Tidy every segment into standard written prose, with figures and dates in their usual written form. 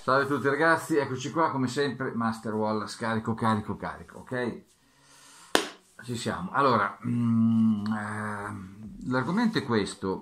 Salve a tutti ragazzi, eccoci qua come sempre, Master Wall, scarico, ok? Ci siamo. Allora, l'argomento è questo,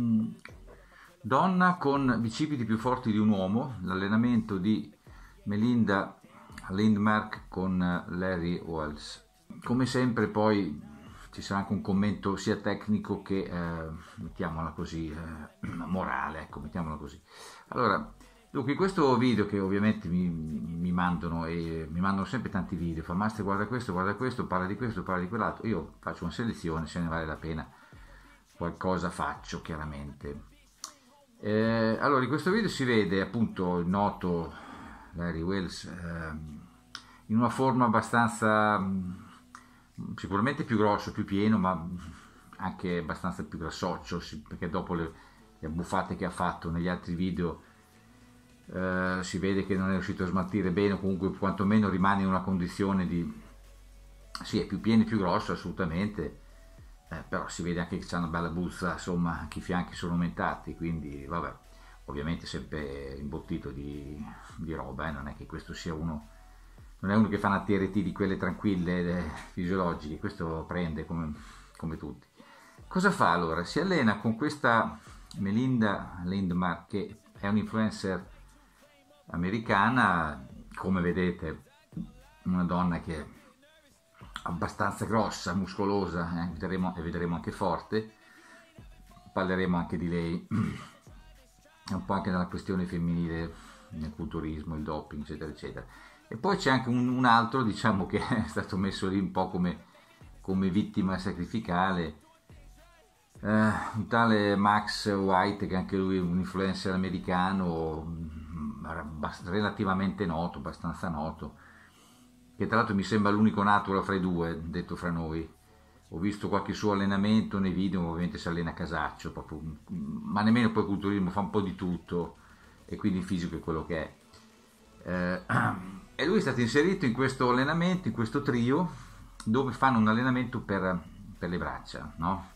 donna con bicipiti più forti di un uomo, l'allenamento di Melinda Lindmark con Larry Welles. Come sempre poi ci sarà anche un commento sia tecnico che, mettiamola così, morale, ecco, mettiamola così. Allora, dunque, in questo video che ovviamente mi mandano, e mi mandano sempre tanti video, fa Master guarda questo, parla di questo, parla di quell'altro, io faccio una selezione, se ne vale la pena qualcosa faccio chiaramente. Allora, in questo video si vede appunto il noto Larry Welles in una forma abbastanza, sicuramente più grosso, più pieno, ma anche abbastanza più grassoccio, perché dopo le abbuffate che ha fatto negli altri video si vede che non è riuscito a smaltire bene, o comunque quantomeno rimane in una condizione di, sì, è più pieno e più grosso assolutamente, però si vede anche che c'è una bella buzza, insomma anche i fianchi sono aumentati, quindi vabbè, ovviamente sempre imbottito di roba, non è che questo sia uno, non è uno che fa una TRT di quelle tranquille fisiologiche, questo prende come tutti. Cosa fa allora? Si allena con questa Melinda Lindmark, che è un influencer americana, come vedete una donna che è abbastanza grossa, muscolosa, vedremo anche forte, parleremo anche di lei, un po' anche della questione femminile nel culturismo, il doping eccetera eccetera. E poi c'è anche un altro, diciamo, che è stato messo lì un po' come vittima sacrificale, un tale Max White, che anche lui è un influencer americano relativamente noto, abbastanza noto, che tra l'altro mi sembra l'unico natural fra i due, detto fra noi. Ho visto qualche suo allenamento nei video, ovviamente si allena a casaccio proprio, ma nemmeno poi culturismo, fa un po' di tutto e quindi il fisico è quello che è. E lui è stato inserito in questo allenamento, in questo trio, dove fanno un allenamento per le braccia, no?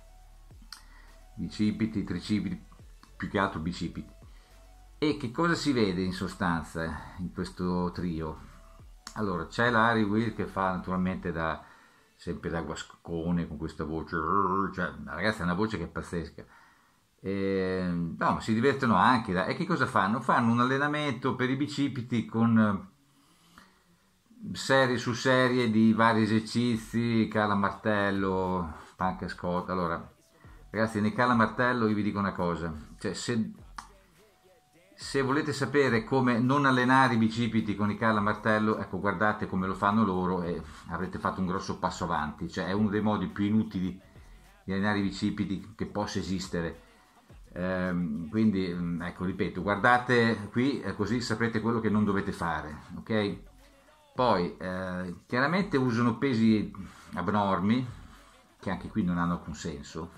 Bicipiti, tricipiti, più che altro bicipiti. E che cosa si vede in sostanza in questo trio? Allora, c'è Larry Will che fa naturalmente sempre da guascone, con questa voce, cioè la ragazza ha una voce che è pazzesca. No, ma si divertono anche. E che cosa fanno? Fanno un allenamento per i bicipiti con serie su serie di vari esercizi, cala martello, panca squat. Allora, ragazzi, nei cala martello io vi dico una cosa, cioè se volete sapere come non allenare i bicipiti con i cala martello, ecco, guardate come lo fanno loro e avrete fatto un grosso passo avanti, cioè è uno dei modi più inutili di allenare i bicipiti che possa esistere. Quindi ecco, ripeto, guardate qui, così saprete quello che non dovete fare, ok? Poi chiaramente usano pesi abnormi, che anche qui non hanno alcun senso,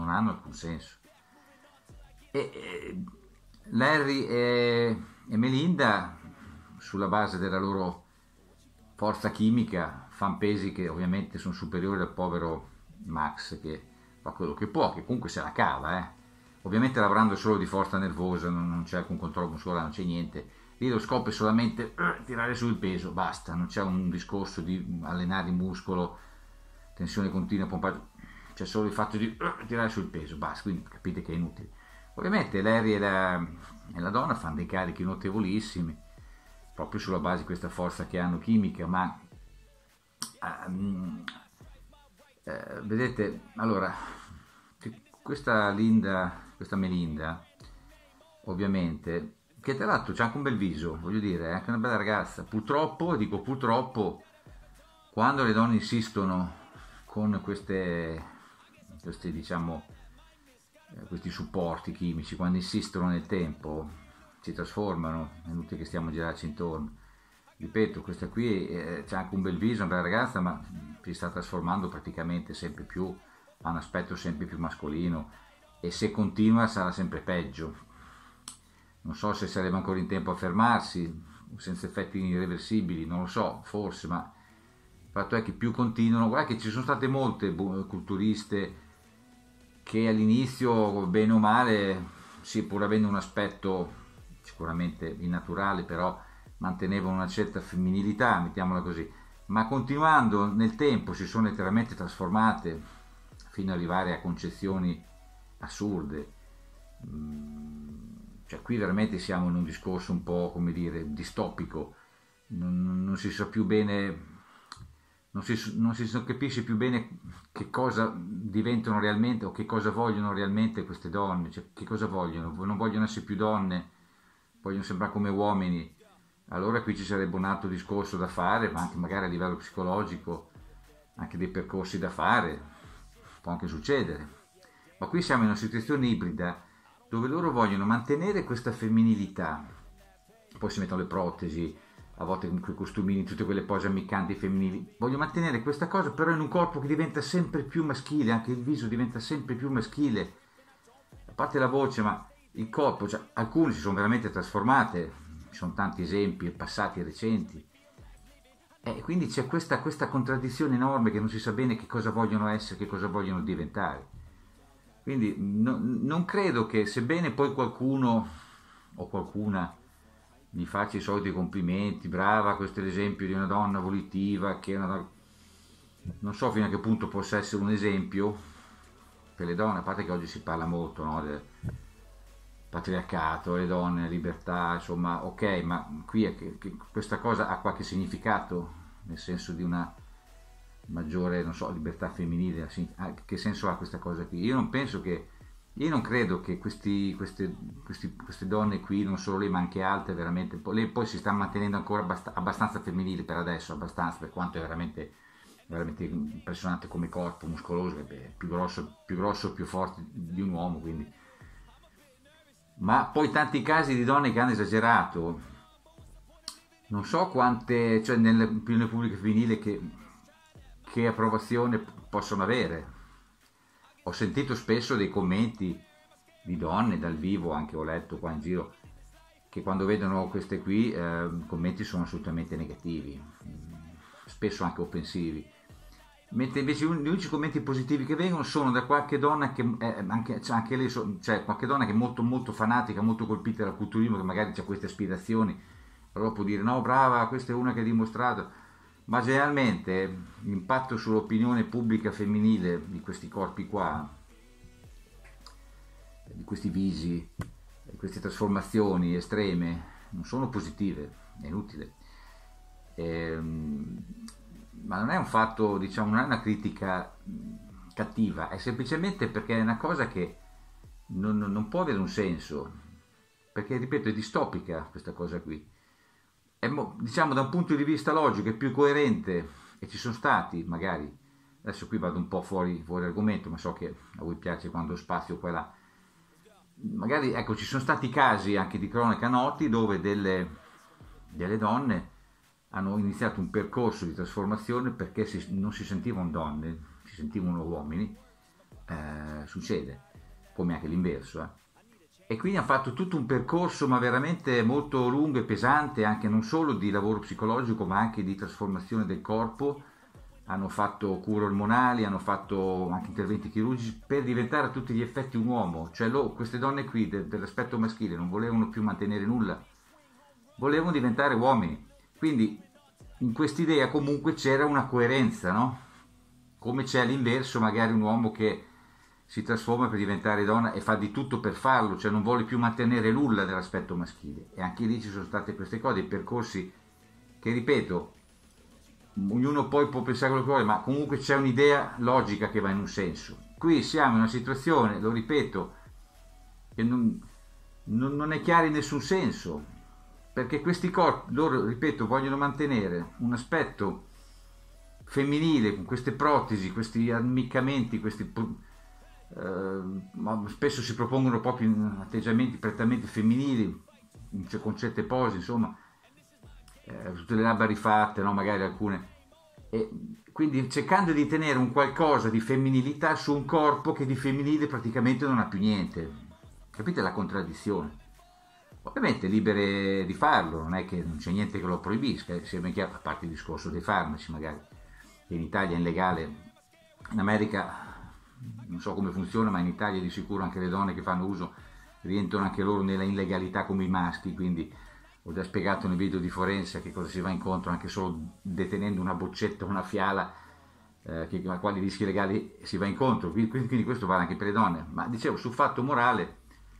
e Larry e Melinda, sulla base della loro forza chimica, fanno pesi che ovviamente sono superiori al povero Max, che fa quello che può, che comunque se la cava, ovviamente lavorando solo di forza nervosa, non c'è alcun controllo muscolare, non c'è niente. Lì lo scopo è solamente tirare su il peso, basta, non c'è un discorso di allenare il muscolo, tensione continua, pompaggio, c'è solo il fatto di tirare sul peso, basta, quindi capite che è inutile. Ovviamente Larry e la donna fanno dei carichi notevolissimi, proprio sulla base di questa forza che hanno chimica, ma vedete, allora, questa Melinda, ovviamente, che tra l'altro c'ha anche un bel viso, voglio dire, è anche una bella ragazza. Purtroppo, dico purtroppo, quando le donne insistono con questi diciamo, questi supporti chimici, quando insistono nel tempo, si trasformano, è inutile che stiamo a girarci intorno. Ripeto, questa qui c'ha anche un bel viso, una bella ragazza, ma si sta trasformando praticamente sempre più, ha un aspetto sempre più mascolino, e se continua sarà sempre peggio. Non so se sarebbe ancora in tempo a fermarsi, senza effetti irreversibili, non lo so, forse, ma il fatto è che più continuano. Guarda che ci sono state molte culturiste che all'inizio, bene o male, sì, pur avendo un aspetto sicuramente innaturale, però mantenevano una certa femminilità, mettiamola così, ma continuando nel tempo si sono letteralmente trasformate fino ad arrivare a concezioni assurde. Cioè qui veramente siamo in un discorso un po', come dire, distopico, non si sa più bene, non si capisce più bene che cosa diventano realmente o che cosa vogliono realmente queste donne, cioè che cosa vogliono, non vogliono essere più donne, vogliono sembrare come uomini. Allora qui ci sarebbe un altro discorso da fare, ma anche magari a livello psicologico, anche dei percorsi da fare, può anche succedere. Ma qui siamo in una situazione ibrida dove loro vogliono mantenere questa femminilità, poi si mettono le protesi, a volte con quei costumini, tutte quelle pose ammiccanti femminili, vogliono mantenere questa cosa però in un corpo che diventa sempre più maschile, anche il viso diventa sempre più maschile, a parte la voce, ma il corpo, cioè, alcune si sono veramente trasformate, ci sono tanti esempi passati e recenti, e quindi c'è questa contraddizione enorme che non si sa bene che cosa vogliono essere, che cosa vogliono diventare. Quindi non credo che, sebbene poi qualcuno o qualcuna mi faccia i soliti complimenti, brava, questo è l'esempio di una donna volitiva, che è una, non so fino a che punto possa essere un esempio per le donne, a parte che oggi si parla molto, no, del patriarcato, le donne, libertà, insomma, ok, ma qui è che questa cosa ha qualche significato, nel senso di una maggiore, non so, libertà femminile, che senso ha questa cosa qui? Io non credo che queste donne qui, non solo lei ma anche altre, veramente, lei poi si sta mantenendo ancora abbastanza femminile per adesso, abbastanza, per quanto è veramente, veramente impressionante come corpo, muscoloso, è più grosso, più forte di un uomo, quindi. Ma poi tanti casi di donne che hanno esagerato, non so quante, cioè nell'opinione pubblica femminile che approvazione possono avere. Ho sentito spesso dei commenti di donne dal vivo, anche ho letto qua in giro, che quando vedono queste qui i commenti sono assolutamente negativi, spesso anche offensivi. Mentre invece gli unici commenti positivi che vengono sono da qualche donna che anche lei, cioè qualche donna che è molto molto fanatica, molto colpita dal culturismo, che magari ha queste aspirazioni, allora può dire no, brava, questa è una che ha dimostrato, ma generalmente l'impatto sull'opinione pubblica femminile di questi corpi qua, di questi visi, di queste trasformazioni estreme, non sono positive, è inutile. Ma non è un fatto, diciamo, non è una critica cattiva, è semplicemente perché è una cosa che non può avere un senso, perché ripeto è distopica questa cosa qui. È, diciamo, da un punto di vista logico è più coerente, e ci sono stati magari, adesso qui vado un po' fuori argomento, ma so che a voi piace quando spazio qua e là, magari ecco ci sono stati casi anche di cronaca noti dove delle donne hanno iniziato un percorso di trasformazione perché non si sentivano donne, si sentivano uomini, succede, come anche l'inverso. E quindi hanno fatto tutto un percorso ma veramente molto lungo e pesante, anche non solo di lavoro psicologico ma anche di trasformazione del corpo, hanno fatto cure ormonali, hanno fatto anche interventi chirurgici per diventare a tutti gli effetti un uomo, cioè queste donne qui dell'aspetto maschile non volevano più mantenere nulla, volevano diventare uomini. Quindi in quest'idea comunque c'era una coerenza, no? Come c'è all'inverso magari un uomo che si trasforma per diventare donna e fa di tutto per farlo, cioè non vuole più mantenere nulla dell'aspetto maschile. E anche lì ci sono state queste cose, dei percorsi che, ripeto, ognuno poi può pensare quello che vuole, ma comunque c'è un'idea logica che va in un senso. Qui siamo in una situazione, lo ripeto, che non è chiara in nessun senso, perché questi corpi, loro, ripeto, vogliono mantenere un aspetto femminile con queste protesi, questi ammiccamenti, ma spesso si propongono proprio atteggiamenti prettamente femminili, con certe pose, insomma, tutte le labbra rifatte, no? Magari alcune, e quindi cercando di tenere un qualcosa di femminilità su un corpo che di femminile praticamente non ha più niente. Capite la contraddizione? Ovviamente libere di farlo, non è che non c'è niente che lo proibisca, a parte il discorso dei farmaci magari, che in Italia è illegale, in America non so come funziona, ma in Italia di sicuro anche le donne che fanno uso rientrano anche loro nella illegalità come i maschi, quindi ho già spiegato nel video di forense che cosa si va incontro anche solo detenendo una boccetta o una fiala, a quali rischi legali si va incontro, quindi questo vale anche per le donne. Ma dicevo, sul fatto morale,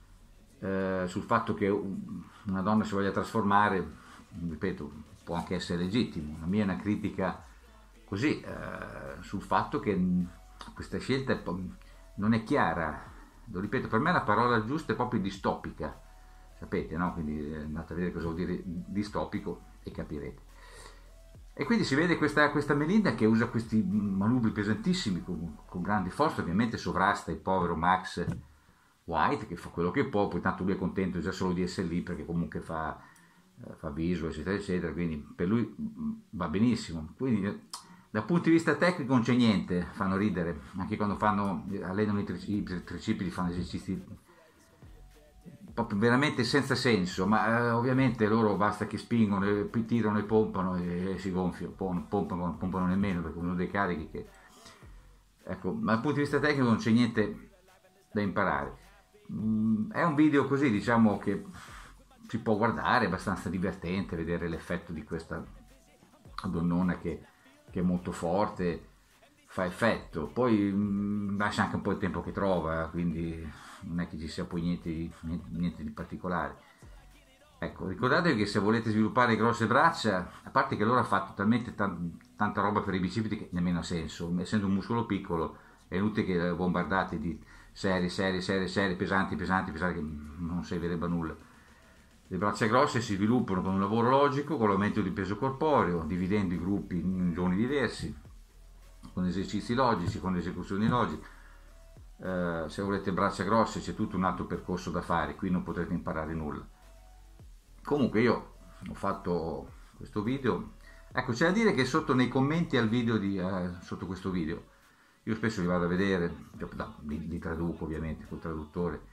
sul fatto che una donna si voglia trasformare, ripeto, può anche essere legittimo. La mia è una critica così, sul fatto che questa scelta non è chiara. Lo ripeto, per me la parola giusta è proprio distopica, sapete, no? Quindi andate a vedere cosa vuol dire distopico e capirete. E quindi si vede questa Melinda che usa questi manubri pesantissimi con grande forza, ovviamente sovrasta il povero Max White che fa quello che può, poi tanto lui è contento già solo di essere lì perché comunque fa visual eccetera eccetera, quindi per lui va benissimo. Quindi dal punto di vista tecnico non c'è niente, fanno ridere, anche quando allenano i tricipiti, fanno esercizi proprio veramente senza senso, ma ovviamente loro basta che spingono, tirano e pompano e si gonfiano, pompano nemmeno perché uno dei carichi che... Ecco, ma dal punto di vista tecnico non c'è niente da imparare. È un video così, diciamo, che si può guardare, è abbastanza divertente vedere l'effetto di questa donnona che è molto forte, fa effetto, poi lascia anche un po' il tempo che trova, quindi non è che ci sia poi niente di particolare. Ecco, ricordatevi che se volete sviluppare grosse braccia, a parte che loro hanno fatto talmente tanta roba per i bicipiti che nemmeno ha senso, essendo un muscolo piccolo è inutile che bombardate di serie pesanti che non servirebbe a nulla. Le braccia grosse si sviluppano con un lavoro logico, con l'aumento di peso corporeo, dividendo i gruppi in giorni diversi, con esercizi logici, con esecuzioni logiche. Se volete braccia grosse c'è tutto un altro percorso da fare, qui non potrete imparare nulla. Comunque io ho fatto questo video, ecco, c'è da dire che sotto nei commenti al video sotto questo video, io spesso li vado a vedere, li traduco ovviamente col traduttore,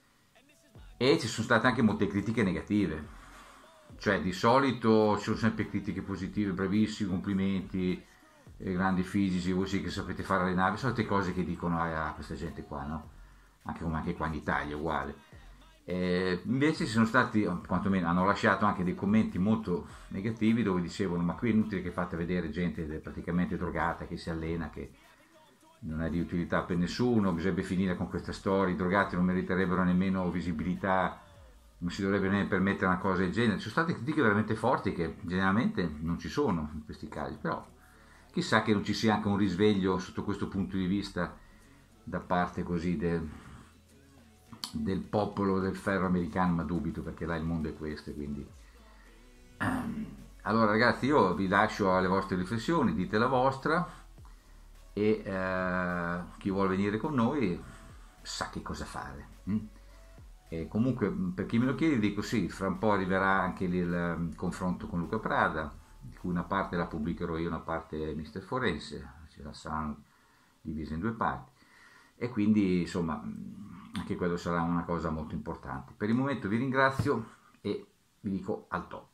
e ci sono state anche molte critiche negative, cioè di solito ci sono sempre critiche positive, bravissimi, complimenti, grandi fisici, voi sì che sapete fare le navi, solite cose che dicono a questa gente qua, no? Anche qua in Italia uguale. Invece ci sono stati, quantomeno hanno lasciato anche dei commenti molto negativi dove dicevano ma qui è inutile che fate vedere gente praticamente drogata che si allena, che non è di utilità per nessuno, bisognerebbe finire con questa storia, i drogati non meriterebbero nemmeno visibilità, non si dovrebbe neanche permettere una cosa del genere. Ci sono state critiche veramente forti che generalmente non ci sono in questi casi, però chissà che non ci sia anche un risveglio sotto questo punto di vista da parte così del popolo del ferro americano, ma dubito perché là il mondo è questo, quindi allora ragazzi, io vi lascio alle vostre riflessioni, dite la vostra, e chi vuole venire con noi sa che cosa fare. E comunque per chi me lo chiede dico sì, fra un po' arriverà anche il confronto con Luca Prada, di cui una parte la pubblicherò io, una parte è Mister Forense, ce la saranno divise in due parti, e quindi insomma anche quello sarà una cosa molto importante. Per il momento vi ringrazio e vi dico al top.